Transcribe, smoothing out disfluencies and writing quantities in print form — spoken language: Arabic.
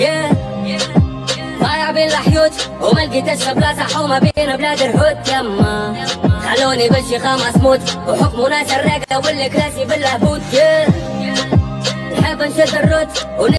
ضايع بين الحيوت وما لقيتش بلاصة حومة بين بلاد الهوت يما خلوني بالشيخة مسموت وحكموا ناس الراقة والكراسي باللهبوت نحب نشد الروت